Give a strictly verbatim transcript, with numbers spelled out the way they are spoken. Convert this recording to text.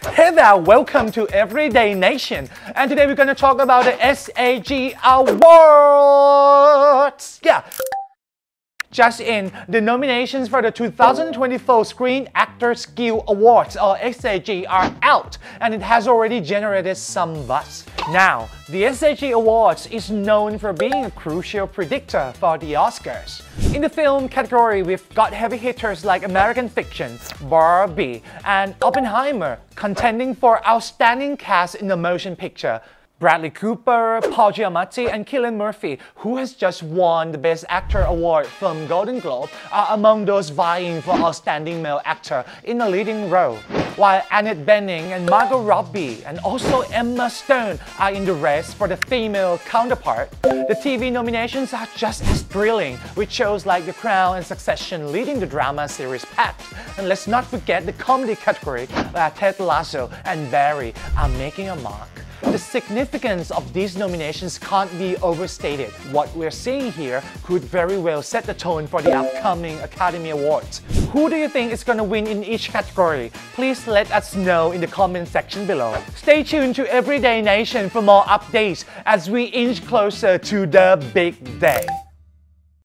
Hey there, welcome to Everyday Nation. And today we're going to talk about the S A G Awards. Yeah. Just in, the nominations for the two thousand twenty-four Screen Actors Guild Awards, or S A G, are out, and it has already generated some buzz. Now, the S A G Awards is known for being a crucial predictor for the Oscars. In the film category, we've got heavy hitters like American Fiction, Barbie, and Oppenheimer contending for Outstanding Cast in a Motion Picture. Bradley Cooper, Paul Giamatti, and Cillian Murphy, who has just won the Best Actor award from Golden Globe, are among those vying for Outstanding Male Actor in a leading role, while Annette Bening and Margot Robbie and also Emma Stone are in the race for the female counterpart. The T V nominations are just as thrilling, with shows like The Crown and Succession leading the drama series packed. And let's not forget the comedy category, where Ted Lasso and Barry are making a mark. The significance of these nominations can't be overstated. What we're seeing here could very well set the tone for the upcoming Academy Awards. Who do you think is gonna win in each category? Please let us know in the comment section below. Stay tuned to Everyday Nation for more updates as we inch closer to the big day.